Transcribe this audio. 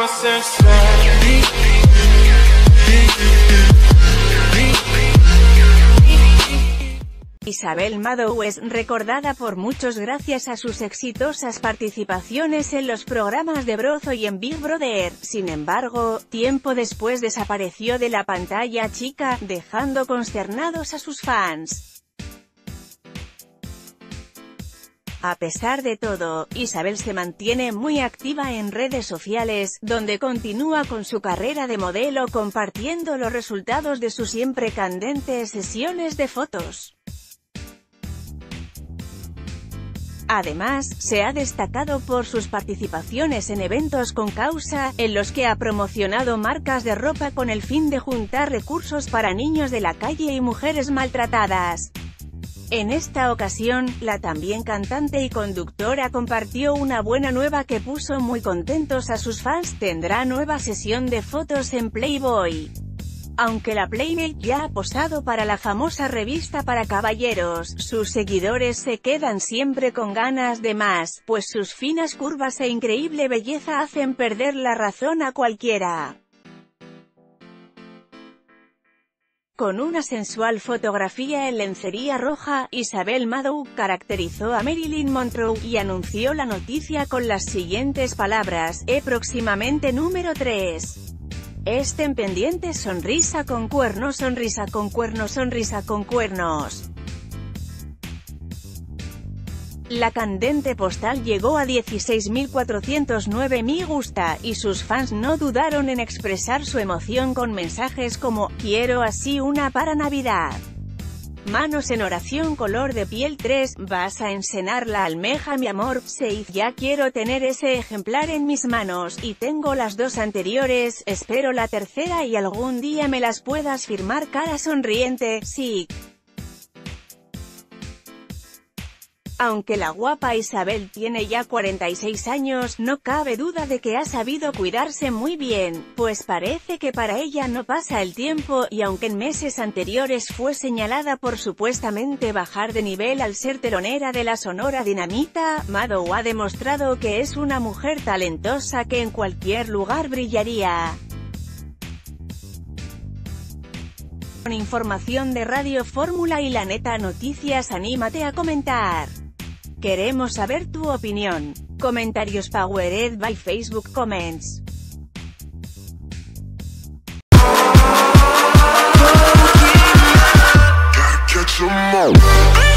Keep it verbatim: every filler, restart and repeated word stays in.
Isabel Mado es recordada por muchos gracias a sus exitosas participaciones en los programas de Brozo y en Big Brother. Sin embargo, tiempo después desapareció de la pantalla chica, dejando consternados a sus fans. A pesar de todo, Isabel se mantiene muy activa en redes sociales, donde continúa con su carrera de modelo compartiendo los resultados de sus siempre candentes sesiones de fotos. Además, se ha destacado por sus participaciones en eventos con causa, en los que ha promocionado marcas de ropa con el fin de juntar recursos para niños de la calle y mujeres maltratadas. En esta ocasión, la también cantante y conductora compartió una buena nueva que puso muy contentos a sus fans: tendrá nueva sesión de fotos en Playboy. Aunque la Playmate ya ha posado para la famosa revista para caballeros, sus seguidores se quedan siempre con ganas de más, pues sus finas curvas e increíble belleza hacen perder la razón a cualquiera. Con una sensual fotografía en lencería roja, Isabel Mado caracterizó a Marilyn Monroe, y anunció la noticia con las siguientes palabras: "E próximamente número tres. Estén pendientes, sonrisa con cuernos, sonrisa con cuernos, sonrisa con cuernos". La candente postal llegó a dieciséis mil cuatrocientos nueve me gusta, y sus fans no dudaron en expresar su emoción con mensajes como: "Quiero así una para Navidad". Manos en oración color de piel tres, "Vas a ensenar la almeja mi amor", seis, "Ya quiero tener ese ejemplar en mis manos, y tengo las dos anteriores, espero la tercera y algún día me las puedas firmar", cara sonriente, sí. Aunque la guapa Isabel tiene ya cuarenta y seis años, no cabe duda de que ha sabido cuidarse muy bien, pues parece que para ella no pasa el tiempo, y aunque en meses anteriores fue señalada por supuestamente bajar de nivel al ser telonera de la Sonora Dinamita, Mado ha demostrado que es una mujer talentosa que en cualquier lugar brillaría. Con información de Radio Fórmula y La Neta Noticias, anímate a comentar. Queremos saber tu opinión. Comentarios powered by Facebook Comments. Catch 'em all.